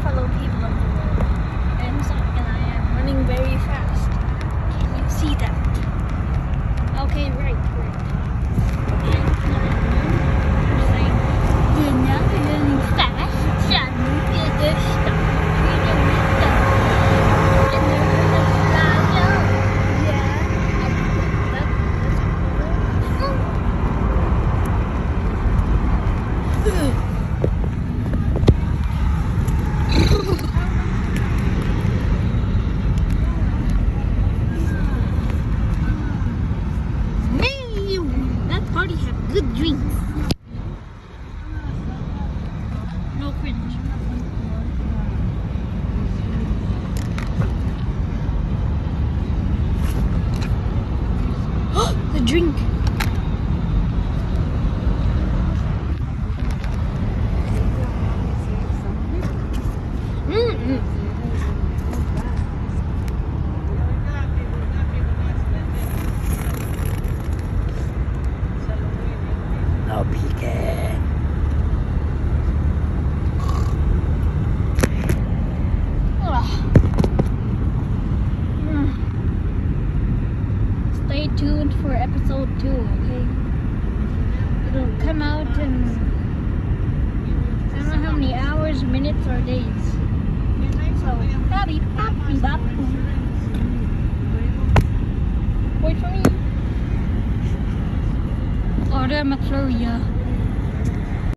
fellow people of the world. And I am running very fast. Can you see that? Okay, right. You're not running fast, son. You're just stuck. Good drinks. No cringe. The drink. Stay tuned for episode 2, okay? It'll come out in I don't know how many hours, minutes, or days. So, happy poppy bop. Wait for me. Order McFlurry.